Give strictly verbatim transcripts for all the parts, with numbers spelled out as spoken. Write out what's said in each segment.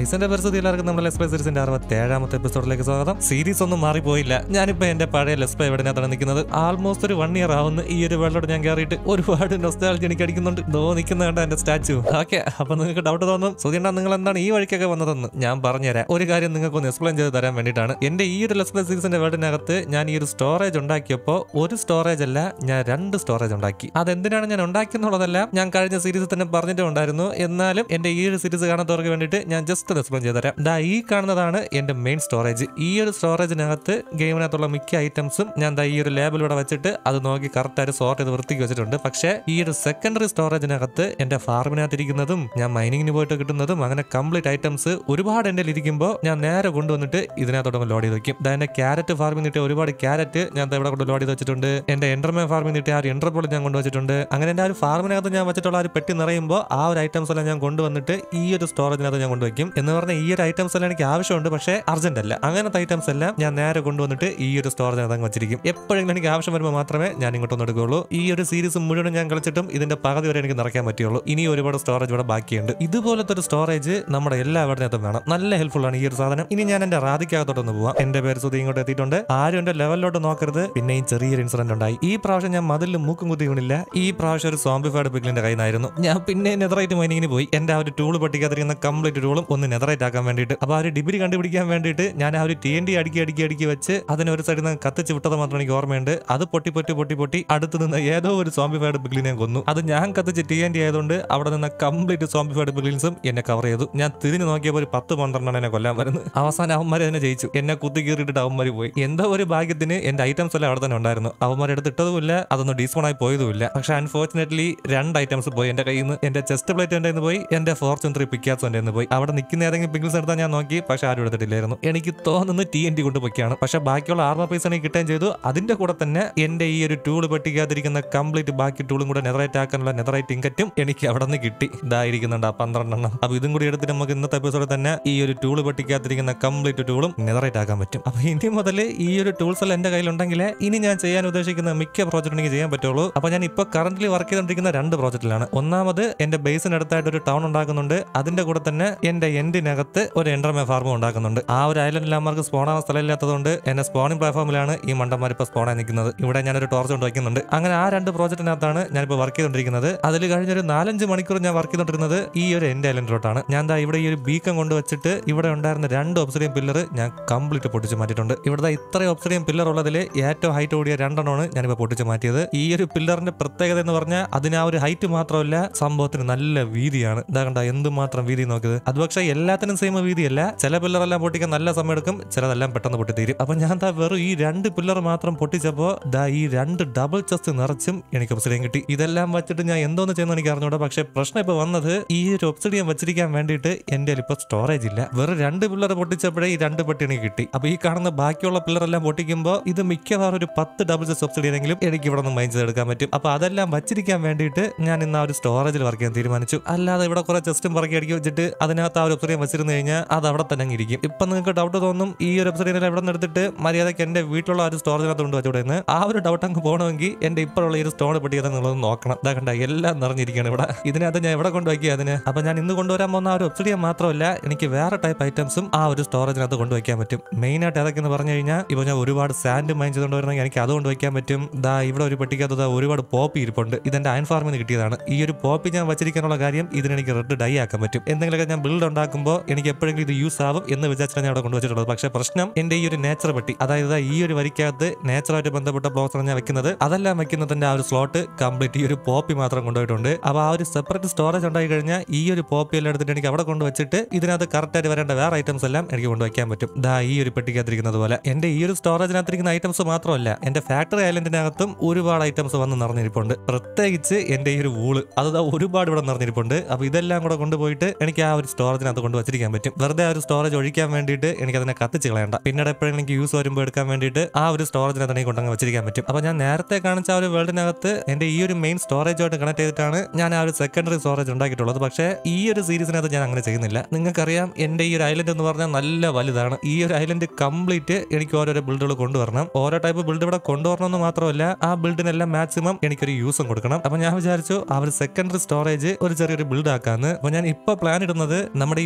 ഗൈസിന്റെ പരിസ്ഥിതി എല്ലാവർക്കും നമ്മുടെ ലെസ് പ്ലേ സീരീസിന്റെ അറുപത്തേഴാമത്തെ എപ്പിസോഡിലേക്ക് സ്വാഗതം. സീരീസ് ഒന്നും മാറിപ്പോയില്ല. ഞാനിപ്പോ എന്റെ പഴയ ലെസ് പ്ലേ എവിടെയാണ് നിൽക്കുന്നത്. ആൾമോസ്റ്റ് ഒരു വൺ ഇയർ ആവുന്ന ഈ ഒരു വേൾഡോട് ഞാൻ കയറിയിട്ട് ഒരുപാട് നൊസ്റ്റാൾജി എനിക്ക് അടിക്കുന്നുണ്ട്. ദോ നിൽക്കുന്ന കണ്ട എന്റെ സ്റ്റാച്ചു. ഓക്കെ, അപ്പൊ നിങ്ങൾക്ക് ഡൗട്ട് തോന്നും സുധീണ്ട നിങ്ങൾ എന്താണ് ഈ വഴിക്കൊക്കെ വന്നതെന്ന്. ഞാൻ പറഞ്ഞുതരാം. ഒരു കാര്യം നിങ്ങൾക്ക് ഒന്ന് എക്സ്പ്ലെയിൻ ചെയ്ത് തരാൻ വേണ്ടിയിട്ടാണ്. എന്റെ ഈ ഒരു ലെസ് പ്ലേ സീരീസിന്റെ വേൾഡിനകത്ത് ഞാൻ ഈ ഒരു സ്റ്റോറേജ് ഉണ്ടാക്കിയപ്പോൾ ഒരു സ്റ്റോറേജ് അല്ല, ഞാൻ രണ്ട് സ്റ്റോറേജ് ഉണ്ടാക്കി. അതെന്തിനാണ് ഞാൻ ഉണ്ടാക്കിയെന്നുള്ളതല്ല ഞാൻ കഴിഞ്ഞ സീരീസിൽ തന്നെ പറഞ്ഞിട്ടുണ്ടായിരുന്നു. എന്നാലും എന്റെ ഈ ഒരു സീരീസ് കാണാത്തവർക്ക് വേണ്ടിയിട്ട് ഞാൻ ജസ്റ്റ് എക്സ്പ്ലെയിൻ ചെയ്ത് തരാം. ദാ ഈ കാണുന്നതാണ് എന്റെ മെയിൻ സ്റ്റോറേജ്. ഈ ഒരു സ്റ്റോറേജിനകത്ത് ഗെയിമിനകത്തുള്ള മിക്ക ഐറ്റംസും ഞാൻ ദാ ഈ ഒരു ലേബൽ ഇവിടെ വെച്ചിട്ട് അത് നോക്കി കറക്റ്റ് ആയിട്ട് സോർട്ട് ചെയ്ത് വൃത്തിക്ക് വെച്ചിട്ടുണ്ട്. പക്ഷേ ഈ ഒരു സെക്കൻഡറി സ്റ്റോറേജിനകത്ത് എന്റെ ഫാർമിനകത്ത് ഇരിക്കുന്നതും ഞാൻ മൈനിങ്ങിന് പോയിട്ട് കിട്ടുന്നതും അങ്ങനെ കംപ്ലീറ്റ് ഐറ്റംസ് ഒരുപാട് എന്റെ ഇരിക്കുമ്പോൾ ഞാൻ നേരെ കൊണ്ടുവന്നിട്ട് ഇതിനകത്തോടെ ലോഡ് ചെയ്ത് വെക്കും. എന്റെ ക്യാരറ്റ് ഫാർമിൽ നിട്ട് ഒരുപാട് ക്യാരറ്റ് ഞാൻ ഇവിടെ കൊണ്ട് ലോഡ് ചെയ്ത് വെച്ചിട്ടുണ്ട്. എന്റെ എൻഡർമാൻ ഫാർമിൽ നിട്ട് ആ ഒരു എൻഡർപോൾ ഞാൻ കൊണ്ടുവച്ചിട്ടുണ്ട്. അങ്ങനെ എന്റെ ആ ഒരു ഫാർമിനകത്ത് ഞാൻ വെച്ചിട്ടുള്ള ആ ഒരു പെട്ടി നിറയുമ്പോൾ ആ ഒരു ഐറ്റംസ് എല്ലാം ഞാൻ കൊണ്ടുവന്നിട്ട് ഈ ഒരു സ്റ്റോറേജിനകത്ത് ഞാൻ കൊണ്ടുവയ്ക്കും. എന്ന് പറഞ്ഞാൽ ഈ ഒരു ഐറ്റംസ് എല്ലാം എനിക്ക് ആവശ്യമുണ്ട്, പക്ഷേ അർജന്റ് അല്ല. അങ്ങനത്തെ ഐറ്റംസ് എല്ലാം ഞാൻ നേരെ കൊണ്ടുവന്നിട്ട് ഈ ഒരു സ്റ്റോറേജിനകത്ത് അങ്ങ് വെച്ചിരിക്കും. എപ്പോഴെങ്കിലും എനിക്ക് ആവശ്യം വരുമ്പോൾ മാത്രമേ ഞാൻ ഇങ്ങോട്ടൊന്നും എടുക്കുകയുള്ളൂ. ഈ ഒരു സീരീസ് മുഴുവൻ ഞാൻ കളിച്ചിട്ടും ഇതിന്റെ പകുതി വരെ എനിക്ക് നിറയ്ക്കാൻ പറ്റുള്ളൂ. ഇനി ഒരുപാട് സ്റ്റോറേജ് ഇവിടെ ബാക്കിയുണ്ട്. ഇതുപോലത്തെ ഒരു സ്റ്റോറേജ് നമ്മുടെ എല്ലാ വീടിനകത്തും വേണം. നല്ല ഹെൽപ്ഫുൾ ആണ് ഈ ഒരു സാധനം. ഇനി ഞാൻ എന്റെ റാദിക്കകത്തോട്ടൊന്ന് പോവാം. എന്റെ പേര് സുധി ഇങ്ങോട്ട് എത്തിയിട്ടുണ്ട്. ആരും എന്റെ ലെവലിലോട്ട് നോക്കരുത്. പിന്നെയും ചെറിയൊരു ഇൻസിഡന്റ് ഉണ്ടായി. ഈ പ്രാവശ്യം ഞാൻ മതിലിൽ മൂക്കും കുത്തി വീണില്ല. ഈ പ്രാവശ്യം ഒരു സോംബിഫൈഡ് പിഗ്ലിന്റെ കയ്യിൽ നിന്നായിരുന്നു. ഞാൻ പിന്നെ നെതറൈറ്റ് മൈനിങ്ങിന് പോയി. എന്റെ ആ ഒരു ടൂൾ പഠിക്കാതിരിക്കുന്ന കംപ്ലീറ്റ് ടൂളും ഒന്ന് നെതറൈറ്റ് ആക്കാൻ വേണ്ടിയിട്ട്, അപ്പൊ ആ ഒരു ഡിഗ്രി കണ്ടുപിടിക്കാൻ വേണ്ടിയിട്ട് ഞാൻ ആ ഒരു ടി എൻ ഡി അടുക്കി അടുക്കി അടുക്കി വെച്ച് അതിനെ ഒരു സൈഡിൽ നിന്ന് കത്തിച്ച് വിട്ടത് മാത്രം എനിക്ക് ഓർമ്മയുണ്ട്. അത് പൊട്ടി പൊട്ടി പൊട്ടി പൊട്ടി അടുത്ത് നിന്ന് ഏതോ ഒരു സോംബിഫൈഡ് പിഗ്ലിനെ കൊന്നു. അത് ഞാൻ കത്തിച്ച് ടി എൻ ഡി ആയതുകൊണ്ട് അവിടെ നിന്ന് കംപ്ലീറ്റ് സോംബിഫൈഡ് പിഗ്ലിൻസും എന്നെ കവർ ചെയ്തു. ഞാൻ തിരിഞ്ഞു നോക്കിയപ്പോൾ ഒരു പത്ത് പന്ത്രണ്ടെണ്ണം എന്നെ കൊല്ലാൻ വരുന്നത്. അവസാനം അവന്മാരെ തന്നെ ജയിച്ചു. എന്നെ കുത്തി കീറിയിട്ട് അവന്മാർ പോയി. എന്തോ ഒരു ഭാഗ്യത്തിന് എന്റെ ഐറ്റംസ് എല്ലാം അവിടെ തന്നെ ഉണ്ടായിരുന്നു. അവന്മാർ എടുത്തിട്ടതുമില്ല, അതൊന്നും ഡീസ്പോൺ ആയി പോയതുമില്ല. പക്ഷെ അൺഫോർച്ചുനേറ്റ്ലി രണ്ട് ഐറ്റംസ് പോയി എന്റെ കയ്യിൽ നിന്ന്. എന്റെ ചെസ്റ്റ് പ്ലേറ്റ് എന്റെ പോയി, എന്റെ ഫോർച്യൂൺ ത്രീ പിക്കാസ് എന്റെ പോയി. അവിടെ നിൽക്കുന്ന ഏതെങ്കിലും പിഗ്ലിൻസ് എടുത്താൽ ഞാൻ നോക്കി, പക്ഷെ ആരും എടുത്തിട്ടില്ലായിരുന്നു. എനിക്ക് തോന്നുന്നു ടി എൻ ടി കൊണ്ട് പൊയ്ക്കാണ്. പക്ഷെ ബാക്കിയുള്ള ആർമർ പീസ് എനിക്ക് കിട്ടുകയും ചെയ്തു. അതിന്റെ കൂടെ തന്നെ എന്റെ ഈ ഒരു ടൂൾ പെട്ടിക്കാതിരിക്കുന്ന കംപ്ലീറ്റ് ബാക്കി ടൂളും കൂടെ നെതറൈറ്റ് ആക്കാനുള്ള നെതറൈറ്റ് ഇൻകറ്റും എനിക്ക് അവിടെ നിന്ന് കിട്ടി. ഇതായിരിക്കുന്നുണ്ട് ആ പന്ത്രണ്ടെണ്ണം. അപ്പൊ ഇതും കൂടി എടുത്തിട്ട് നമുക്ക് ഇന്നത്തെ എപ്പിസോഡിൽ തന്നെ ഈ ഒരു ടൂൾ പെട്ടിക്കാതിരിക്കുന്ന കംപ്ലീറ്റ് ടൂളും നെതറൈറ്റ് ആക്കാൻ പറ്റും. അപ്പൊ ഇനി മുതൽ ഈ ഒരു ടൂൾസ് എല്ലാം എന്റെ കയ്യിലുണ്ടെങ്കിൽ ഇനി ഞാൻ ചെയ്യാൻ ഉദ്ദേശിക്കുന്ന മിക്ക പ്രോജക്റ്റ് എനിക്ക് ചെയ്യാൻ പറ്റുള്ളൂ. അപ്പൊ ഞാൻ ഇപ്പൊ കറന്റ്ലി വർക്ക് ചെയ്തുകൊണ്ടിരിക്കുന്ന രണ്ട് പ്രോജക്റ്റിലാണ്. ഒന്നാമത് എന്റെ ബേസിനടുത്തായിട്ട് ഒരു ടൗൺ ഉണ്ടാക്കുന്നുണ്ട്. അതിന്റെ കൂടെ തന്നെ എന്റെ എൻഡിനകത്ത് ഒരു എൻഡർമേ ഫാർമും ഉണ്ടാക്കുന്നുണ്ട്. ആ ഒരു ഐലൻഡിൽ അമ്മമാർക്ക് സ്പോണാവാൻ സ്ഥലമില്ലാത്തതുകൊണ്ട് എന്റെ സ്പോണിംഗ് പ്ലാറ്റ്ഫോമിലാണ് ഈ മണ്ടന്മാർ ഇപ്പൊ സ്പോണായി നിൽക്കുന്നത്. ഇവിടെ ഞാനൊരു ടോർച്ച് കൊണ്ട് വയ്ക്കുന്നുണ്ട്. അങ്ങനെ ആ രണ്ട് പ്രോജക്റ്റിനകത്താണ് ഞാനിപ്പോൾ വർക്ക് ചെയ്തുകൊണ്ടിരിക്കുന്നത്. അതിൽ കഴിഞ്ഞൊരു നാലഞ്ച് മണിക്കൂർ ഞാൻ വർക്ക് ചെയ്തുകൊണ്ടിരുന്നത് ഈ ഒരു എൻഡ് ഐലൻഡിലോട്ടാണ്. ഞാൻ ദാ ഇവിടെ ഈ ഒരു ബീക്കം കൊണ്ട് വെച്ചിട്ട് ഇവിടെ ഉണ്ടായിരുന്ന രണ്ട് ഒബ്സിഡിയൻ പില്ലർ ഞാൻ കംപ്ലീറ്റ് പൊട്ടിച്ച് മാറ്റിയിട്ടുണ്ട്. ഇവിടെ ഇത്രയും ഒബ്സിഡിയൻ പില്ലർ ഉള്ളതിൽ ഏറ്റവും ഹൈറ്റ് കൂടിയ രണ്ടെണ്ണമാണ് ഞാനിപ്പോൾ പൊട്ടിച്ച് മാറ്റിയത്. ഈ ഒരു പില്ലറിന്റെ പ്രത്യേകത എന്ന് പറഞ്ഞാൽ അതിന് ആ ഒരു ഹൈറ്റ് മാത്രമല്ല, സംഭവത്തിന് നല്ല വീതിയാണ്. ഇതാ കണ്ട എന്തുമാത്രം വീതി നോക്കിയത്. അത് പക്ഷേ എല്ലാത്തിനും സെയിം വീതിയല്ല. ചില പില്ലറെല്ലാം പൊട്ടിക്കാൻ നല്ല സമയം എടുക്കും, ചിലതെല്ലാം പെട്ടെന്ന് പൊട്ടിത്തീരും. അപ്പൊ ഞാൻ ദാ വെറും ഈ രണ്ട് പില്ലർ മാത്രം പൊട്ടിച്ചപ്പോ ദാ ഈ രണ്ട് ഡബിൾ ചെസ്റ്റ് നിറച്ചും എനിക്ക് ഒബ്സിഡിയൻ കിട്ടി. ഇതെല്ലാം വെച്ചിട്ട് ഞാൻ എന്തോന്ന് ചെയ്യുന്ന എനിക്ക് അറിഞ്ഞൂടാ. പക്ഷെ പ്രശ്നം ഇപ്പൊ വന്നത് ഈ ഒരു ഒബ്സിഡിയൻ വെച്ചിരിക്കാൻ വേണ്ടിയിട്ട് എന്റെ ഇപ്പൊ സ്റ്റോറേജ് ഇല്ല. വെറും രണ്ട് പില്ലർ പൊട്ടിച്ചപ്പോഴേ ഈ രണ്ട് പെട്ടി എനിക്ക് കിട്ടി. അപ്പൊ ഈ കാണുന്ന ബാക്കിയുള്ള പില്ലർ എല്ലാം പൊട്ടിക്കുമ്പോൾ ഇത് മിക്കവാറും ഒരു പത്ത് ഡബിൾ ചെസ്റ്റ് ഒബ്സിഡിയനെങ്കിലും എനിക്ക് ഇവിടെ നിന്ന് മൈൻഡ് ചെയ്തെടുക്കാൻ പറ്റും. അപ്പൊ അതെല്ലാം വച്ചിരിക്കാൻ വേണ്ടിയിട്ട് ഞാൻ ഇന്ന് ആ ഒരു സ്റ്റോറേജിൽ വർക്ക് ചെയ്യാൻ തീരുമാനിച്ചു. അല്ലാതെ ഇവിടെ കുറെ ചെസ്റ്റും പറക്കി അടിക്കി വെച്ചിട്ട് അതിനകത്ത് ആ ഒരു ഒബ്സിഡിയൻ വെച്ചിരുന്നു കഴിഞ്ഞാൽ അത് അവിടെ തന്നെ ഇരിക്കും. ഇപ്പൊ നിങ്ങൾക്ക് ഡൗട്ട് തോന്നും ഈ ഒരു ഒബ്സിഡിയൻ ഇവിടെ നിന്ന് എടുത്തിട്ട് മര്യാദയ്ക്ക് എന്റെ വീട്ടിലുള്ള ആ ഒരു സ്റ്റോറേജിനകത്ത് കൊണ്ട് വെച്ചുകൂടെ. ആ ഒരു ഡൗട്ട് അങ്ങ് പോകണമെങ്കിൽ എന്റെ ഇപ്പോഴുള്ള ഈ ഒരു സ്റ്റോൺ പെട്ടി എന്നുള്ളത് നോക്കണം. ഇതാ കണ്ട എല്ലാം നിറഞ്ഞിരിക്കുകയാണ് ഇവിടെ. ഇതിനകത്ത് ഞാൻ എവിടെ കൊണ്ടുവയ്ക്കുക അതിന്. അപ്പൊ ഞാൻ ഇന്ന് കൊണ്ടുവരാൻ പോകുന്ന ആ ഒരു ഒബ്സിഡിയൻ മാത്രമല്ല, എനിക്ക് വേറെ ടൈപ്പ് ഐറ്റംസും ആ ഒരു സ്റ്റോറേജിനകത്ത് കൊണ്ടുവയ്ക്കാൻ പറ്റും. മെയിൻ ആയിട്ട് ഏതൊക്കെയെന്ന് പറഞ്ഞു കഴിഞ്ഞാൽ ഇപ്പൊ ഞാൻ ഒരുപാട് സാൻഡ് മൈൻ ചെയ്തുകൊണ്ട് വരണമെങ്കിൽ എനിക്ക് അതുകൊണ്ട് വയ്ക്കാൻ പറ്റും. ദാ ഇവിടെ ഒരു പെട്ടിക്കകത്ത് ഒരുപാട് പോപ്പി ഇരിപ്പുണ്ട്. ഇതെന്റെ അയൺ ഫാർമിൽ നിന്ന് കിട്ടിയതാണ്. ഈ ഒരു പോപ്പി ഞാൻ വെച്ചിരിക്കാനുള്ള കാര്യം ഇതിനെനിക്ക് റെഡ് ഡൈ ആക്കാൻ പറ്റും. എന്തെങ്കിലുമൊക്കെ ഞാൻ ബിൽഡ് ഉണ്ടാക്കുമ്പോൾ എനിക്ക് എപ്പോഴെങ്കിലും ഇത് യൂസ് ആവും എന്ന് വിചാരിച്ചാണ് ഞാൻ അവിടെ കൊണ്ടുവച്ചിട്ടുള്ളത്. പക്ഷേ പ്രശ്നം എന്റെ ഈ ഒരു നേച്ചർ പെട്ടി, അതായത് ഈ ഒരു വരിക്കകത്ത് നേച്ചറായിട്ട് ബന്ധപ്പെട്ട ബ്ലോക്സ് ഞാൻ വെക്കുന്നത്, അതെല്ലാം വെക്കുന്നതിന്റെ ആ ഒരു സ്ലോട്ട് കംപ്ലീറ്റ് ഈ ഒരു പോപ്പി മാത്രം കൊണ്ടുപോയിട്ടുണ്ട്. അപ്പൊ ആ ഒരു സെപ്പറേറ്റ് സ്റ്റോറേജ് ഉണ്ടായി കഴിഞ്ഞാൽ ഈ ഒരു പോപ്പി എല്ലാം എടുത്തിട്ട് എനിക്ക് അവിടെ കൊണ്ടുവച്ചിട്ട് ഇതിനകത്ത് കറക്റ്റ് ആയിട്ട് വരേണ്ട വേറെ ഐറ്റംസ് എല്ലാം എനിക്ക് കൊണ്ടുവയ്ക്കാൻ പറ്റും. ദാ ഈ ഒരു പെട്ടിക്കകത്തിരിക്കുന്നത് പോലെ എന്റെ ഈ ഒരു സ്റ്റോറേജിനകത്തിരിക്കുന്ന ഐറ്റംസ് മാത്രമല്ല, എന്റെ ഫാക്ടറി ഐലൻഡിനകത്തും ഒരുപാട് ഐറ്റംസ് വന്ന് നിറഞ്ഞിരിപ്പുണ്ട്. പ്രത്യേകിച്ച് എന്റെ ഈ ഒരു വൂള് അത് ഒരുപാട് ഇവിടെ നിറഞ്ഞിരിപ്പുണ്ട്. അപ്പൊ ഇതെല്ലാം കൂടെ കൊണ്ടുപോയിട്ട് എനിക്ക് ആ ഒരു സ്റ്റോറേജിനകത്ത് കൊണ്ട് വെച്ചിരിക്കാൻ പറ്റും. വെറുതെ ആ ഒരു സ്റ്റോറേജ് ഒഴിക്കാൻ വേണ്ടിയിട്ട് എനിക്ക് അതിനെ കത്തിച്ച് കളയണ്ട. പിന്നീട് എപ്പോഴും എനിക്ക് യൂസ് വരുമ്പോൾ എടുക്കാൻ വേണ്ടിയിട്ട് ആ ഒരു സ്റ്റോറേജിനകത്ത് എനിക്ക് കൊണ്ടങ്ങ് വെച്ചിരിക്കാൻ പറ്റും. അപ്പൊ ഞാൻ നേരത്തെ കാണിച്ച ആ ഒരു വേൾഡിനകത്ത് എന്റെ ഈ ഒരു മെയിൻ സ്റ്റോറേജുമായിട്ട് കണക്ട് ചെയ്തിട്ടാണ് ഞാൻ ആ ഒരു സെക്കൻഡറി സ്റ്റോറേജ് ഉണ്ടാക്കിയിട്ടുള്ളത്. പക്ഷേ ഈ ഒരു സീരീസിനകത്ത് ഞാൻ അങ്ങനെ ചെയ്യുന്നില്ല. നിങ്ങൾക്കറിയാം എന്റെ ഈ ഒരു ഐലൻഡ് എന്ന് പറഞ്ഞാൽ നല്ല വലുതാണ്. ഈ ഒരു ഐലൻഡ് കംപ്ലീറ്റ് എനിക്ക് ഓരോരോ ബിൽഡുകൾ കൊണ്ടുവരണം. ഓരോ ടൈപ്പ് ബിൽഡ് ഇവിടെ കൊണ്ടുവരണം എന്ന് മാത്രമല്ല, ആ ബിൽഡിനെല്ലാം മാക്സിമം എനിക്കൊരു യൂസും കൊടുക്കണം. അപ്പൊ ഞാൻ വിചാരിച്ചു ആ ഒരു സെക്കൻഡറി സ്റ്റോറേജ് ഒരു ചെറിയൊരു ബിൽഡ് ആക്കാന്ന്. അപ്പൊ ഞാൻ ഇപ്പൊ പ്ലാൻ ഇടുന്നത് നമ്മുടെ ഈ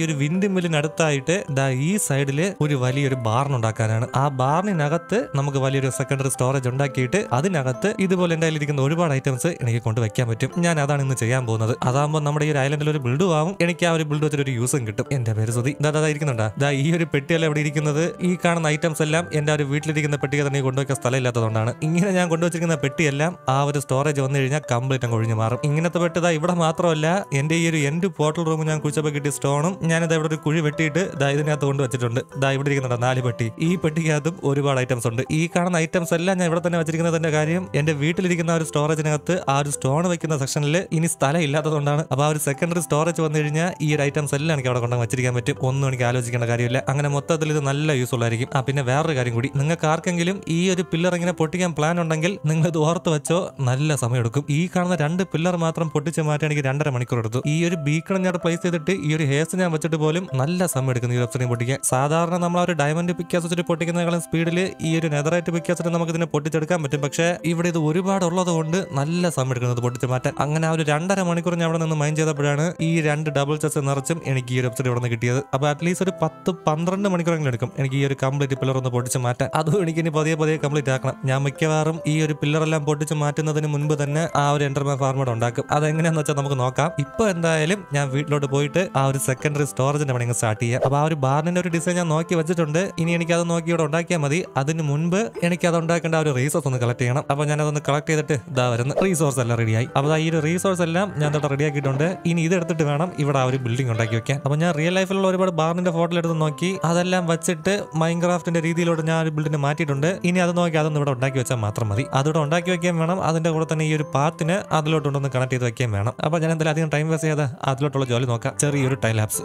ഒരു വിൻഡ് മില്ലിനടുത്തായിട്ട് ദാ ഈ സൈഡില് ഒരു വലിയൊരു ബാറിനുണ്ടാക്കാനാണ്. ആ ബാറിനകത്ത് നമുക്ക് വലിയൊരു സെക്കൻഡറി സ്റ്റോറേജ് ഉണ്ടാക്കിയിട്ട് അതിനകത്ത് ഇതുപോലെ എന്റെ കയ്യിലിരിക്കുന്ന ഒരുപാട് ഐറ്റംസ് എനിക്ക് കൊണ്ട് വെക്കാൻ പറ്റും. ഞാൻ അതാണ് ഇന്ന് ചെയ്യാൻ പോകുന്നത്. അതാകുമ്പോൾ നമ്മുടെ ഈ ഒരു ഐലൻഡിൽ ഒരു ബിൽഡും ആവും, എനിക്ക് ആ ഒരു ബിൽഡ് വെച്ചിട്ട് ഒരു യൂസും കിട്ടും. എന്റെ പേര് സുധി. ദാ ഇരിക്കുന്നുണ്ടാ ദാ ഈ ഒരു പെട്ടിയല്ല ഇവിടെ ഇരിക്കുന്നത്. ഈ കാണുന്ന ഐറ്റംസ് എല്ലാം എന്റെ ഒരു വീട്ടിലിരിക്കുന്ന പെട്ടിയെ തന്നെ കൊണ്ടുവയ്ക്കാൻ സ്ഥലം ഇല്ലാത്തതുകൊണ്ടാണ്. ഇങ്ങനെ ഞാൻ കൊണ്ടുവച്ചിരിക്കുന്ന പെട്ടിയെല്ലാം ആ ഒരു സ്റ്റോറേജ് വന്നു കഴിഞ്ഞാൽ കംപ്ലീറ്റ് അങ്ങ് ഒഴിഞ്ഞു മാറും. ഇങ്ങനത്തെ പെട്ടതാ ഇവിടെ മാത്രമല്ല എന്റെ ഈ ഒരു എൻഡ് പോർട്ടൽ റൂം ഞാൻ കുഴിച്ചപ്പോൾ കിട്ടിയ സ്റ്റോണും ഞാനിത് ഇവിടെ ഒരു കുഴി വെട്ടിയിട്ട് ദാ ഇതിനകത്ത് കൊണ്ടുവച്ചിട്ടുണ്ട്. ദാ ഇവിടെ ഇരിക്കുന്നുണ്ട് നാല് പെട്ടി. ഈ പെട്ടിക്കകത്തും ഒരുപാട് ഐറ്റംസ് ഉണ്ട്. ഈ കാണുന്ന ഐറ്റംസ് എല്ലാം ഞാൻ ഇവിടെ തന്നെ വെച്ചിരിക്കുന്നതിന്റെ കാര്യം എന്റെ വീട്ടിലിരിക്കുന്ന ഒരു സ്റ്റോറേജിനകത്ത് ആ ഒരു സ്റ്റോൺ വെക്കുന്ന സെക്ഷനിൽ ഇനി സ്ഥലം ഇല്ലാത്തതുകൊണ്ടാണ്. അപ്പൊ ആ ഒരു സെക്കൻഡറി സ്റ്റോറേജ് വന്നു കഴിഞ്ഞാൽ ഈ ഒരു ഐറ്റംസ് എല്ലാം എനിക്ക് അവിടെ കൊണ്ടു വെച്ചിരിക്കാൻ പറ്റും. ഒന്നും എനിക്ക് ആലോചിക്കേണ്ട കാര്യമില്ല. അങ്ങനെ മൊത്തത്തിൽ ഇത് നല്ല യൂസ്ഫുൾ ആയിരിക്കും. ആ പിന്നെ വേറൊരു കാര്യം കൂടി, നിങ്ങൾക്ക് ആർക്കെങ്കിലും ഈ ഒരു പില്ലർ ഇങ്ങനെ പൊട്ടിക്കാൻ പ്ലാൻ ഉണ്ടെങ്കിൽ നിങ്ങൾ ഇത് ഓർത്ത് വെച്ചോ, നല്ല സമയം എടുക്കും. ഈ കാണുന്ന രണ്ട് പില്ലർ മാത്രം പൊട്ടിച്ച് മാറ്റാൻ എനിക്ക് രണ്ടര മണിക്കൂർ എടുത്തു. ഈ ഒരു ബീക്കൺ ഞാൻ പ്ലേസ് ചെയ്തിട്ട് ഈ ഒരു ഹേസ് ഞാൻ വെച്ചിട്ട് പോലും നല്ല സമയം എടുക്കുന്നു ഈ വെബ്സൈറ്റ് പൊട്ടിക്കാൻ. സാധാരണ നമ്മൾ ഒരു ഡയമണ്ട് പിക്കാസ് വെച്ചിട്ട് പൊട്ടിക്കുന്നതിനേക്കാളും സ്പീഡിൽ ഈ ഒരു നെതറൈറ്റ് പിക്കാസ് നമുക്ക് ഇതിനെ പൊട്ടിച്ചെടുക്കാൻ പറ്റും. പക്ഷേ ഇവിടെ ഇത് ഒരുപാട് ഉള്ളത് കൊണ്ട് നല്ല സമയം എടുക്കുന്നത് പൊട്ടിച്ച് മാറ്റാൻ. അങ്ങനെ ആ ഒരു രണ്ടര മണിക്കൂർ ഞാൻ അവിടെ നിന്ന് മൈൻഡ് ചെയ്തപ്പോഴാണ് ഈ രണ്ട് ഡബിൾ ചെസ് നിറച്ചും എനിക്ക് ഈ ഒരു വെബ്സൈറ്റ് ഇവിടെ നിന്ന് കിട്ടിയത്. അപ്പൊ അറ്റ്ലീസ്റ്റ് ഒരു പത്ത് പന്ത്രണ്ട് മണിക്കൂറെങ്കിലും എടുക്കും എനിക്ക് ഈ ഒരു കംപ്ലീറ്റ് പില്ലർ ഒന്ന് പൊട്ടിച്ച് മാറ്റാൻ. അതും എനിക്ക് ഇനി പതിയെ പതിയെ കംപ്ലീറ്റ് ആക്കണം. ഞാൻ മിക്കവാറും ഈ ഒരു പില്ലറെല്ലാം പൊട്ടിച്ച് മാറ്റുന്നതിന് മുൻപ് തന്നെ ആ ഒരു എൻഡർമാൻ ഫാർമോഡ് ഉണ്ടാക്കും. അതെങ്ങനെയാന്ന് വെച്ചാൽ നമുക്ക് നോക്കാം. ഇപ്പൊ എന്തായാലും ഞാൻ വീട്ടിലോട്ട് പോയിട്ട് ആ ഒരു സെക്കൻഡറി സ്റ്റോറേജിന്റെ പണി സ്റ്റാർട്ട് ചെയ്യാം. അപ്പൊ ആ ഒരു ബാറിന്റെ ഒരു ഡിസൈൻ ഞാൻ നോക്കി വെച്ചിട്ടുണ്ട്. ഇനി എനിക്ക് അത് നോക്കി ഇവിടെ ഉണ്ടാക്കിയാൽ മതി. അതിന് മുൻപ് എനിക്ക് അത് ഉണ്ടാക്കേണ്ട ആ ഒരു റീസോഴ്സ് ഒന്ന് കളക്ട് ചെയ്യണം. അപ്പൊ ഞാൻ അതൊന്ന് കളക്ട് ചെയ്തിട്ട് ഇതാ വരുന്ന റീസോഴ്സ് എല്ലാം റെഡിയായി. അപ്പൊ ഈ ഒരു റീസോഴ്സ് എല്ലാം ഞാൻ തൊട്ട് റെഡിയാക്കിയിട്ടുണ്ട്. ഇനി ഇത് എടുത്തിട്ട് വേണം ഇവിടെ ആ ഒരു ബിൽഡിംഗ് ഉണ്ടാക്കി വെക്കാൻ. അപ്പൊ ഞാൻ റിയൽ ലൈഫിലുള്ള ഒരുപാട് ബാറിന്റെ ഫോട്ടോ എടുത്ത് നോക്കി അതെല്ലാം വെച്ചിട്ട് മൈൻക്രാഫ്റ്റിന്റെ രീതിയിലോട്ട് ഞാൻ ഒരു ബിൽഡിനെ മാറ്റിയിട്ടുണ്ട്. ഇനി അത് നോക്കി അതൊന്നും ഇവിടെ ഉണ്ടാക്കി വെച്ചാൽ മാത്രം മതി. അതോടെ ഉണ്ടാക്കി വെക്കാൻ വേണം. അതിന്റെ കൂടെ തന്നെ ഈ ഒരു പാത്തിന് അതിലോട്ടൊന്ന് കണക്ട് ചെയ്ത് വെക്കാൻ വേണം. അപ്പൊ ഞാൻ എന്തായാലും അധികം ടൈം വേസ്റ്റ് ചെയ്യാതെ അതിലോട്ടുള്ള ജോലി നോക്കാം. ചെറിയൊരു ടൈം ലാപ്സ്.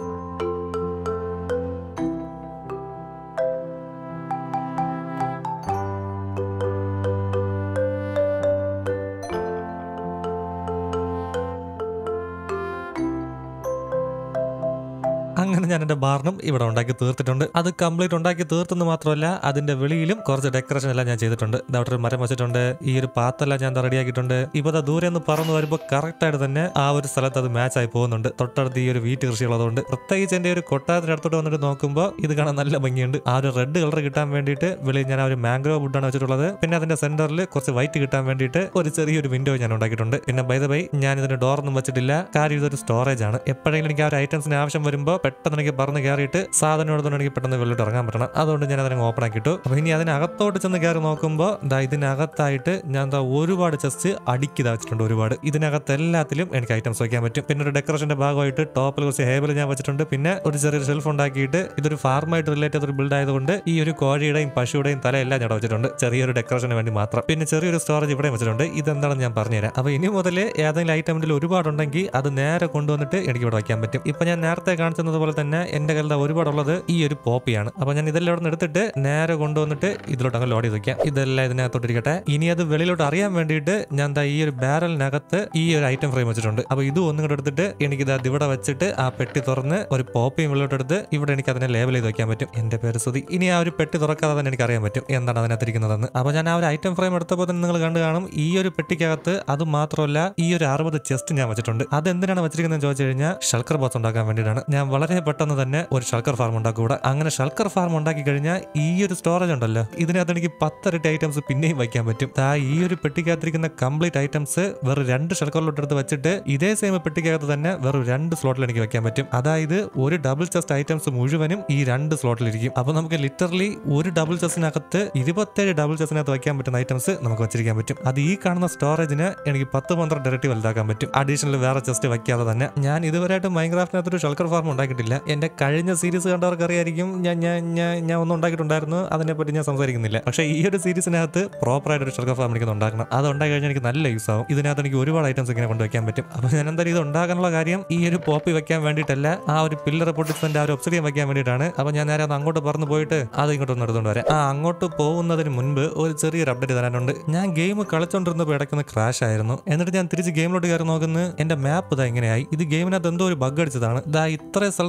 അങ്ങനെ ഞാൻ എന്റെ ബാറിനും ഇവിടെ ഉണ്ടാക്കി തീർത്തിട്ടുണ്ട്. അത് കംപ്ലീറ്റ് ഉണ്ടാക്കി തീർത്തെന്ന് മാത്രമല്ല അതിന്റെ വെളിയിലും കുറച്ച് ഡെക്കറേഷൻ എല്ലാം ഞാൻ ചെയ്തിട്ടുണ്ട്. അവിടെ ഒരു മരം വെച്ചിട്ടുണ്ട്. ഈ ഒരു പാത്തെല്ലാം ഞാൻ റെഡിയാക്കിയിട്ടുണ്ട്. ഇപ്പൊ ദൂരെ നിന്ന് പറന്ന് വരുമ്പോൾ കറക്റ്റ് ആയിട്ട് തന്നെ ആ ഒരു സ്ഥലത്ത് അത് മാച്ച് ആയി പോകുന്നുണ്ട്. തൊട്ടടുത്ത് ഈ ഒരു വീറ്റ് കൃഷി ഉള്ളതുകൊണ്ട് പ്രത്യേകിച്ച് എന്റെ ഒരു കൊട്ടാരത്തിന്റെ അടുത്തോട്ട് വന്നിട്ട് നോക്കുമ്പോൾ ഇത് കാണാൻ നല്ല ഭംഗിയുണ്ട്. ആ ഒരു റെഡ് കളർ കിട്ടാൻ വേണ്ടിയിട്ട് വെളിയിൽ ഞാൻ ആ ഒരു മാംഗ്രോ വുഡാണ് വെച്ചിട്ടുള്ളത്. പിന്നെ അതിന്റെ സെന്ററിൽ കുറച്ച് വൈറ്റ് കിട്ടാൻ വേണ്ടിയിട്ട് ഒരു ചെറിയൊരു വിൻഡോ ഞാൻ ഉണ്ടാക്കിയിട്ടുണ്ട്. പിന്നെ ബൈ ദ ബൈ ഞാൻ ഇതിന്റെ ഡോറൊന്നും വെച്ചിട്ടില്ല. കാര്യം ഇതൊരു സ്റ്റോറേജ് ആണ്. എപ്പോഴെങ്കിലും എനിക്ക് ആ ഒരു ഐറ്റംസിന് ആവശ്യം വരുമ്പോൾ പെട്ടെന്ന് എനിക്ക് പറഞ്ഞ് കയറിയിട്ട് സാധനം എടുത്തോണ്ട് എനിക്ക് പെട്ടെന്ന് വെള്ളിട്ട് ഇറങ്ങാൻ പറ്റണം. അതുകൊണ്ട് ഞാൻ അതിനെ ഓപ്പൺ ആക്കിയിട്ടു. അപ്പൊ ഇനി അതിനകത്തോട്ട് ചെന്ന് കയറി നോക്കുമ്പോൾ ദാ ഇതിനകത്തായിട്ട് ഞാൻ ദാ ഒരുപാട് ചെസ്റ്റ് അടുക്കി വെച്ചിട്ടുണ്ട്. ഒരുപാട് ഇതിനകത്ത് എല്ലാത്തിലും എനിക്ക് ഐറ്റംസ് വയ്ക്കാൻ പറ്റും. പിന്നെ ഒരു ഡെക്കറേഷന്റെ ഭാഗമായിട്ട് ടോപ്പിൽ കുറച്ച് ഹേബിൾ ഞാൻ വെച്ചിട്ടുണ്ട്. പിന്നെ ഒരു ചെറിയൊരു ഷെൽഫ് ഉണ്ടാക്കിയിട്ട് ഇതൊരു ഫാർമായിട്ട് റിലേറ്റ് ചെയ്ത ഒരു ബിൽഡ് ആയതുകൊണ്ട് ഈ ഒരു കോഴിയുടെയും പശുവുടെയും തലയെല്ലാം ഞാൻ വെച്ചിട്ടുണ്ട്. ചെറിയൊരു ഡെക്കറേഷന് വേണ്ടി മാത്രം. പിന്നെ ചെറിയൊരു സ്റ്റോറേജ് ഇവിടെ വെച്ചിട്ടുണ്ട്. ഇതെന്താണെന്ന് ഞാൻ പറഞ്ഞുതരാം. അപ്പൊ ഇനി മുതൽ ഏതെങ്കിലും ഐറ്റമിൽ ഒരുപാടുണ്ടെങ്കിൽ അത് നേരെ കൊണ്ടുവന്നിട്ട് എനിക്ക് ഇവിടെ വയ്ക്കാൻ പറ്റും. ഇപ്പൊ ഞാൻ നേരത്തെ കാണിച്ചതുപോലെ തന്നെ എന്റെ കയ്യിൽ ഒരുപാടുള്ളത് ഈ ഒരു പോപ്പിയാണ്. അപ്പൊ ഞാൻ ഇതെല്ലാം ഇവിടെ നിന്ന് എടുത്തിട്ട് നേരെ കൊണ്ടുവന്നിട്ട് ഇതിലോട്ട് അങ്ങ് ലോഡ് ചെയ്ത് വെക്കാം. ഇതെല്ലാം ഇതിനകത്തോട്ടിരിക്കട്ടെ. ഇനി അത് വെളിയിലോട്ട് അറിയാൻ വേണ്ടിയിട്ട് ഞാൻ ദാ ഈ ഒരു ബാരലിനകത്ത് ഈ ഒരു ഐറ്റം ഫ്രെയിം വെച്ചിട്ടുണ്ട്. അപ്പൊ ഇത് ഒന്നും കൂടെ എടുത്തിട്ട് എനിക്ക് ഇത് ഇവിടെ വെച്ചിട്ട് ആ പെട്ടി തുറന്ന് ഒരു പോപ്പിയും വെളിയിലോട്ട് എടുത്ത് ഇവിടെ എനിക്ക് അതിനെ ലേബൽ ചെയ്ത് വെക്കാൻ പറ്റും. എന്റെ പേര് സുധി. ഇനി ആ ഒരു പെട്ടി തുറക്കാതെ തന്നെ എനിക്ക് അറിയാൻ പറ്റും എന്താണ് അതിനകത്തിരിക്കുന്നതെന്ന്. അപ്പൊ ഞാൻ ആ ഒരു ഐറ്റം ഫ്രെയിം എടുത്തപ്പോൾ തന്നെ നിങ്ങൾ കണ്ടു കാണും ഈ ഒരു പെട്ടിക്കകത്ത് അത് മാത്രമല്ല ഈ ഒരു അറുപത് ചെസ്റ്റ് ഞാൻ വെച്ചിട്ടുണ്ട്. അത് എന്തിനാണ് വെച്ചിരിക്കുന്നത് ചോദിച്ചു കഴിഞ്ഞാൽ ഷൾക്കർ ബോക്സ് ഉണ്ടാക്കാൻ വേണ്ടിയിട്ടാണ്. ഞാൻ വളരെ പെട്ടെന്ന് തന്നെ ഒരു ഷൾക്കർ ഫാർം ഉണ്ടാക്കൂടെ. അങ്ങനെ ഷൾക്കർ ഫാർം ഉണ്ടാക്കി കഴിഞ്ഞാൽ ഈ ഒരു സ്റ്റോറേജ് ഉണ്ടല്ലോ ഇതിനകത്ത് എനിക്ക് പത്തരട്ടി ഐറ്റംസ് പിന്നെയും വയ്ക്കാൻ പറ്റും. ആ ഈ ഒരു പെട്ടിക്കകത്തിരിക്കുന്ന കംപ്ലീറ്റ് ഐറ്റംസ് വെറും രണ്ട് ഷൾക്കറിലോട്ട് എടുത്ത് വെച്ചിട്ട് ഇതേ സെയിം പെട്ടിക്കകത്ത് തന്നെ വെറും രണ്ട് സ്ലോട്ടിൽ എനിക്ക് വെക്കാൻ പറ്റും. അതായത് ഒരു ഡബിൾ ചെസ്റ്റ് ഐറ്റംസ് മുഴുവനും ഈ രണ്ട് സ്ലോട്ടിലിരിക്കും. അപ്പൊ നമുക്ക് ലിറ്ററലി ഒരു ഡബിൾ ചെസ്റ്റിനകത്ത് ഇരുപത്തേഴ് ഡബിൾ ചെസ്റ്റിനകത്ത് വയ്ക്കാൻ പറ്റുന്ന ഐറ്റംസ് നമുക്ക് വെച്ചിരിക്കാൻ പറ്റും. അത് ഈ കാണുന്ന സ്റ്റോറേജിന് എനിക്ക് പത്ത് പന്ത്രണ്ട് ഇരട്ടി വലുതാക്കാൻ പറ്റും. അഡീഷണൽ വേറെ ചെസ്റ്റ് വയ്ക്കാതെ തന്നെ. ഞാൻ ഇതുവരെയായിട്ട് മൈൻക്രാഫ്റ്റിനകത്ത് ഒരു ഷൾക്കർ ഫാർം ഉണ്ടാക്കിയിട്ടില്ല. എന്റെ കഴിഞ്ഞ സീരീസ് കണ്ടവർക്ക് അറിയായിരിക്കും ഞാൻ ഞാൻ ഞാൻ ഒന്നും ഉണ്ടാക്കിയിട്ടുണ്ടായിരുന്നു. അതിനെപ്പറ്റി ഞാൻ സംസാരിക്കുന്നില്ല. പക്ഷേ ഈ ഒരു സീരീസിനകത്ത് പ്രോപ്പറായിട്ട് ഒരു ഷൾക്കർ ഫാം എനിക്ക് ഉണ്ടാക്കണം. അത് ഉണ്ടാക്കി കഴിഞ്ഞാൽ എനിക്ക് നല്ല യൂസ് ആവും. ഇതിനകത്ത് എനിക്ക് ഒരുപാട് ഐറ്റംസ് ഇങ്ങനെ കൊണ്ടുവയ്ക്കാൻ പറ്റും. അപ്പൊ ഞാൻ എന്തായാലും ഇത് ഉണ്ടാക്കാനുള്ള കാര്യം ഈ ഒരു പോപ്പി വെക്കാൻ വേണ്ടിയിട്ടല്ല, ആ ഒരു പില്ലർ പൊട്ടിച്ചതിന്റെ ആ ഒരു ഒബ്സിഡിയൻ വെക്കാൻ വേണ്ടിയിട്ടാണ്. അപ്പൊ ഞാൻ നേരെ അത് അങ്ങോട്ട് പറന്ന് പോയിട്ട് അത് ഇങ്ങോട്ട് ഒന്ന് എടുത്തുകൊണ്ട് വരാം. ആ അങ്ങോട്ട് പോകുന്നതിന് മുൻപ് ഒരു ചെറിയൊരു അപ്ഡേറ്റ് തരാനുണ്ട്. ഞാൻ ഗെയിം കളിച്ചോണ്ടിരുന്നപ്പോൾ ഇടയ്ക്കൊന്ന് ക്രാഷ് ആയിരുന്നു. എന്നിട്ട് ഞാൻ തിരിച്ച് ഗെയിമിലോട്ട് കയറി നോക്കുന്നത് എന്റെ മാപ്പ് ഇതാ ഇങ്ങനെയായി. ഇത് ഗെയിമിനകത്ത് എന്തോ ഒരു ബഗ് അടിച്ചതാണ്. ഇതാ ഇത്രയും സ്ഥലത്ത്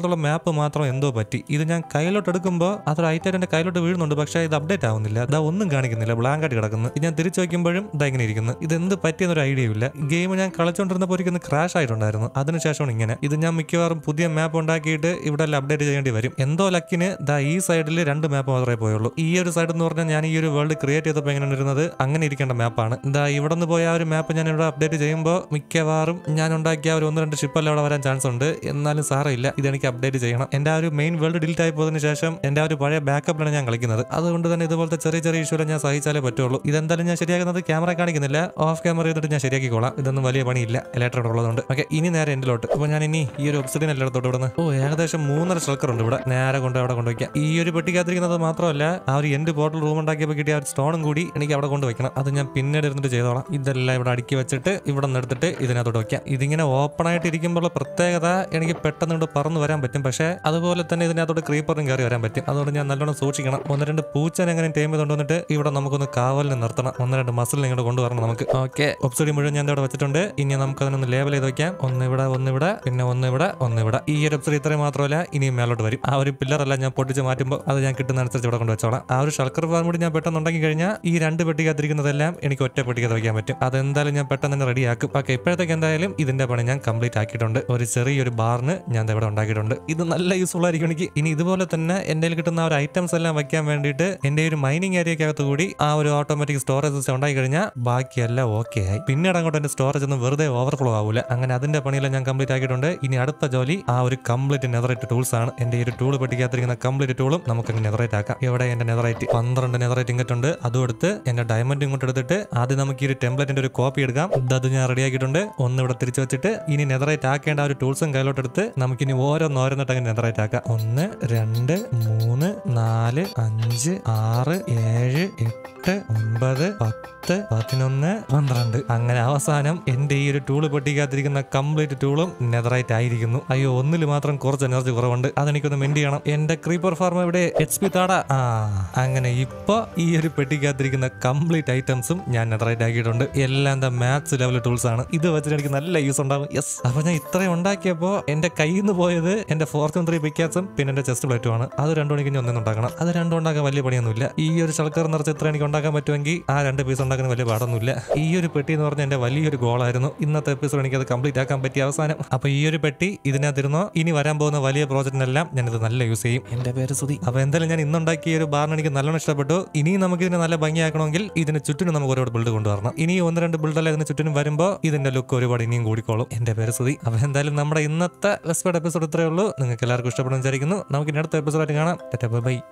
ഇതുപോലത്തുള്ള മാപ്പ് മാത്രം എന്തോ പറ്റി. ഇത് ഞാൻ കയ്യിലോട്ട് എടുക്കുമ്പോൾ അതൊരു ഐറ്റം എന്റെ കയ്യിലോട്ട് വീഴുന്നുണ്ട്, പക്ഷേ ഇത് അപ്ഡേറ്റ് ആവുന്നില്ല. ഇതാ ഒന്നും കാണിക്കുന്നില്ല, ബ്ലാങ്ക് ആയിട്ട് കിടക്കുന്നു. ഇത് ഞാൻ തിരിച്ചു വയ്ക്കുമ്പോഴും ഇതാ ഇങ്ങനെ ഇരിക്കുന്നു. ഇത് എന്ത് പറ്റിയെന്നൊരു ഐഡിയ ഇല്ല. ഗെയിം ഞാൻ കളിച്ചോണ്ടിരുന്നപ്പോൾ ഒരിക്കലും ക്രാഷ് ആയിട്ടുണ്ടായിരുന്നു. അതിനുശേഷമാണ് ഇങ്ങനെ. ഇത് ഞാൻ മിക്കവാറും പുതിയ മാപ്പ് ഉണ്ടാക്കിയിട്ട് ഇവിടെ അപ്ഡേറ്റ് ചെയ്യേണ്ടി വരും. എന്തോ ലക്കിന് ദാ ഈ സൈഡിൽ രണ്ട് മാപ്പ് മാത്രമേ പോയുള്ളൂ. ഈ ഒരു സൈഡ് എന്ന് പറഞ്ഞാൽ ഞാൻ ഈ ഒരു വേൾഡ് ക്രിയേറ്റ് ചെയ്തപ്പോൾ എങ്ങനെയാണ് ഇരുന്നത് അങ്ങനെ ഇരിക്കേണ്ട മാപ്പാണ്. ഇതാ ഇവിടെ നിന്ന് പോയ ആ ഒരു മാപ്പ് ഞാൻ ഇവിടെ അപ്ഡേറ്റ് ചെയ്യുമ്പോൾ മിക്കവാറും ഞാൻ ഉണ്ടാക്കിയ ഒരു ഒന്ന് രണ്ട് ഷിപ്പ് എല്ലാം അവിടെ വരാൻ ചാൻസ് ഉണ്ട്. എന്നാലും സാരമില്ല, ഇതെനിക്ക് അപ്ഡേറ്റ് ചെയ്യണം. എന്റെ ആ ഒരു മെയിൻ വേൾഡ് ഡിലീറ്റ് ആയി പോയതിനു ശേഷം എന്റെ ആ ഒരു പഴയ ബാക്കപ്പിലാണ് ഞാൻ കളിക്കുന്നത്. അതുകൊണ്ട് തന്നെ ഇതുപോലത്തെ ചെറിയ ചെറിയ ഇഷ്യൂലെ ഞാൻ സഹിച്ചാലേ പറ്റുള്ളൂ. ഇതെന്തായാലും ഞാൻ ശരിയാക്കുന്നത് ക്യാമറ കാണിക്കുന്നില്ല, ഓഫ് ക്യാമറ ചെയ്തിട്ട് ഞാൻ ശരിയാക്കിക്കോളാം. ഇതൊന്നും വലിയ പണിയില്ല, ഇലക്ട്രോൺ ഉള്ളതുകൊണ്ട്. ഓക്കെ, ഇനി നേരെ എൻഡിലോട്ട്. അപ്പോൾ ഞാൻ ഇനി ഈ ഒരു ഒബ്സിഡിയൻ എല്ലായിടത്തോട്ട് ഇവിടുന്ന് ഓ ഏകദേശം മൂന്നര സ്ട്രക്ചർ ഉണ്ട് ഇവിടെ. നേരെ കൊണ്ട് അവിടെ കൊണ്ടുവയ്ക്കാം. ഈ ഒരു പെട്ടിക്കാത്തിരിക്കുന്നത് മാത്രമല്ല, ആ ഒരു എൻഡ് പോർട്ടൽ റൂം ഉണ്ടാക്കിയപ്പോൾ കിട്ടിയ ആ ഒരു സ്റ്റോണും കൂടി എനിക്ക് അവിടെ കൊണ്ട് വെക്കണം. അത് ഞാൻ പിന്നീട് ഇരുന്നിട്ട് ചെയ്തോളാം. ഇതെല്ലാം ഇവിടെ അടുക്കി വെച്ചിട്ട് ഇവിടെ നിന്ന് എടുത്തിട്ട് ഇതിനകത്തോട്ട് വെക്കാം. ഇതിങ്ങനെ ഓപ്പൺ ആയിട്ട് ഇരിക്കുമ്പോൾ പ്രത്യേകത എനിക്ക് പെട്ടെന്ന് ഇവിടെ പറന്ന് വരാൻ പറ്റും. പക്ഷേ അതുപോലെ തന്നെ ഇതിനകത്തോട്ട് ക്രീപ്പറും കയറി വരാൻ പറ്റും. അതുകൊണ്ട് ഞാൻ നല്ലോണം സൂക്ഷിക്കണം. ഒന്ന് രണ്ട് പൂച്ചനെ എങ്ങനെ ടൈം ചെയ്ത് കൊണ്ടുവന്നിട്ട് ഇവിടെ നമുക്കൊന്ന് കാവലിന് നിർത്തണം. ഒന്ന് രണ്ട് മസിലിനെ ഇങ്ങോട്ട് കൊണ്ടുവരണം നമുക്ക്. ഓക്കെ, ഒബ്സിഡി മുഴുവൻ ഞാൻ ഇവിടെ വെച്ചിട്ടുണ്ട്. ഇനി നമുക്ക് അതിനൊന്ന് ലേബൽ ചെയ്ത് വെക്കാം. ഒന്നിവിടെ ഒന്നിവിടെ പിന്നെ ഒന്നിവിടെ ഒന്നിവിടെ. ഈ ഒരു ഒബ്സിഡി ഇത്രയും മാത്രമല്ല, ഇനിയും മേലോട്ട് വരും. ആ ഒരു പില്ലറെല്ലാം ഞാൻ പൊട്ടിച്ച് മാറ്റുമ്പോൾ അത് ഞാൻ കിട്ടുന്ന അനുസരിച്ച് ഇവിടെ കൊണ്ട് വെച്ചോളാം. ആ ഒരു ഷൾക്കർ ഫാം കൂടി ഞാൻ പെട്ടെന്ന് ഉണ്ടാക്കി കഴിഞ്ഞാൽ ഈ രണ്ട് പെട്ടിക്കകത്തിരിക്കുന്നതെല്ലാം എനിക്ക് ഒറ്റ പെട്ടിക്കകത്ത് വയ്ക്കാൻ പറ്റും. അതെന്തായാലും ഞാൻ പെട്ടെന്ന് തന്നെ റെഡിയാക്കും. ഓക്കെ, ഇപ്പോഴത്തേക്ക് എന്തായാലും ഇതിന്റെ പണി ഞാൻ കംപ്ലീറ്റ് ആക്കിയിട്ടുണ്ട്. ഒരു ചെറിയൊരു ബാറിന് ഞാൻ ഇവിടെ ഉണ്ടാക്കിയിട്ടുണ്ട്. ഇത് നല്ല യൂസ്ഫുൾ ആയിരിക്കും എനിക്ക്. ഇനി ഇതുപോലെ തന്നെ എന്റെ കിട്ടുന്ന ആ ഒരു ഐറ്റംസ് എല്ലാം വയ്ക്കാൻ വേണ്ടിയിട്ട് എന്റെ ഒരു മൈനിങ് ഏരിയക്കകത്ത് കൂടി ആ ഒരു ഓട്ടോമാറ്റിക് സ്റ്റോറേജ് സിസ്റ്റം ഉണ്ടായി കഴിഞ്ഞാൽ ബാക്കിയെല്ലാം ഓക്കെ ആയി. പിന്നീട് അങ്ങോട്ട് എന്റെ സ്റ്റോറേജ് ഒന്നും വെറുതെ ഓവർഫ്ലോ ആവില്ല. അങ്ങനെ അതിന്റെ പണിയെല്ലാം ഞാൻ കംപ്ലീറ്റ് ആക്കിയിട്ടുണ്ട്. ഇനി അടുത്ത ജോലി ആ ഒരു കംപ്ലീറ്റ് നെതറൈറ്റ് ടൂൾസ് ആണ്. എന്റെ ഈ ഒരു ടൂൾ പെട്ടിക്കകത്തിരിക്കുന്ന കംപ്ലീറ്റ് ടൂളും നമുക്ക് നെതറൈറ്റ് ആക്കാം. ഇവിടെ എന്റെ നെതറൈറ്റ് പന്ത്രണ്ട് നെതറൈറ്റ് ഇങ്ങോട്ട് ഉണ്ട്. അതും എടുത്ത് എന്റെ ഡയമണ്ട് ഇങ്ങോട്ട് എടുത്തിട്ട് ആദ്യം നമുക്ക് ഈ ഒരു ടെംപ്ലേറ്റിന്റെ ഒരു കോപ്പി എടുക്കാം. അത് ഞാൻ റെഡി ആക്കിയിട്ടുണ്ട്. ഒന്ന് ഇവിടെ തിരിച്ചു വെച്ചിട്ട് ഇനി നെതറൈറ്റ് ആക്കേണ്ട ആ ഒരു ടൂൾസും കയ്യിലോട്ട് എടുത്ത് നമുക്കിനി ഓരോന്നോരോന്നിട്ട് അങ്ങനെ നെതറൈറ്റ് ആക്കാം. ഒന്ന് രണ്ട് മൂന്ന് നാല് അഞ്ച് ആറ് ഏഴ് എട്ട് ഒൻപത് പത്ത് പതിനൊന്ന് പന്ത്രണ്ട്. അങ്ങനെ അവസാനം എന്റെ ഈ ഒരു ടൂള് പൊട്ടിക്കാത്തിരിക്കുന്ന കംപ്ലീറ്റ് ടൂളും നെതറൈറ്റ് ആയിരിക്കുന്നു. അയ്യോ, ഒന്നിൽ മാത്രം കുറച്ച് എനർജി കുറവുണ്ട്. അതെനിക്കൊന്ന് മെന്റ് ചെയ്യണം. എന്റെ ക്രീപ്പർ ഫാർമ ഇവിടെ എച്ച് പി താട. ആ അങ്ങനെ ഇപ്പൊ ഈ ഒരു പെട്ടിക്കാത്തിരിക്കുന്ന കംപ്ലീറ്റ് ഐറ്റംസും ഞാൻ നെതറൈറ്റ് ആക്കിയിട്ടുണ്ട്. എല്ലാം എന്താ മാത്സ് ലെവൽ ടൂൾസ് ആണ്. ഇത് വെച്ചിട്ട് എനിക്ക് നല്ല യൂസ് ഉണ്ടാവും. യെസ്, അപ്പൊ ഞാൻ ഇത്രയും ഉണ്ടാക്കിയപ്പോ എന്റെ കയ്യിൽ നിന്ന് പോയത് എന്റെ ഫോർച്യൂൺ ത്രീ പിക്കാസും പിന്നെ എന്റെ ചെസ്റ്റ് പ്ലേറ്റും ആണ്. അത് രണ്ടും എനിക്ക് ഒന്നും ഉണ്ടാക്കണം. അത് രണ്ടും ഉണ്ടാക്കാൻ വലിയ പണിയൊന്നുമില്ല. ഈ ഒരു ശർക്കര നിറച്ച് ഇത്ര എനിക്ക് ഉണ്ടാക്കാൻ പറ്റുമെങ്കിൽ ആ രണ്ട് പീസ് ഉണ്ടാക്കുന്ന വലിയ പാടൊന്നുമില്ല. ഈ ഒരു പെട്ടി എന്ന് പറഞ്ഞാൽ എന്റെ വലിയൊരു ഗോളായിരുന്നു. ഇന്നത്തെ എപ്പിസോഡ് എനിക്ക് അത് കംപ്ലീറ്റ് ആക്കാൻ പറ്റിയ അവസാനം. അപ്പൊ ഈ ഒരു പെട്ടി ഇതിനകത്തിരുന്നോ ഇനി വരാൻ പോകുന്ന വലിയ പ്രോജക്റ്റിനെല്ലാം ഞാൻ ഇത് നല്ല യൂസ് ചെയ്യും. എന്റെ പേര് സുധി. അപ്പൊ എന്തായാലും ഞാൻ ഇന്നുണ്ടാക്കിയ ഒരു ബാറിന് എനിക്ക് നല്ലോണം ഇഷ്ടപ്പെട്ടു. ഇനിയും നമുക്ക് ഇതിനെ നല്ല ഭംഗിയാക്കണമെങ്കിൽ ഇതിന് ചുറ്റിനും നമുക്ക് ഒരുപാട് ബിൽഡ് കൊണ്ടുവരണം. ഇനി ഒന്ന് രണ്ട് ബിൽഡെല്ലാം ഇതിന് ചുറ്റിനും വരുമ്പോൾ ഇതിന്റെ ലുക്ക് ഒരുപാട് ഇനിയും കൂടിക്കോളും. എന്റെ പേര് സുധി. അപ്പൊ എന്തായാലും നമ്മുടെ ഇന്നത്തെ വെസ്റ്റ്വേർഡ് എപ്പിസോഡ് ഇത്രയേ ഉള്ളൂ. നിങ്ങൾക്ക് എല്ലാവർക്കും ഇഷ്ടപ്പെടുന്നു വിചാരിക്കുന്നു. നമുക്ക് ഇനി അടുത്ത എപ്പിസോഡായിട്ട് കാണാം. ബൈ.